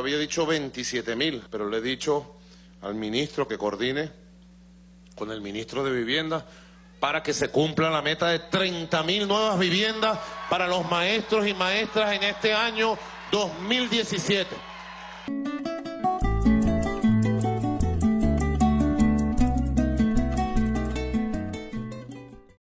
había dicho 27.000, pero le he dicho al ministro que coordine con el ministro de Vivienda para que se cumpla la meta de 30.000 nuevas viviendas para los maestros y maestras en este año 2017.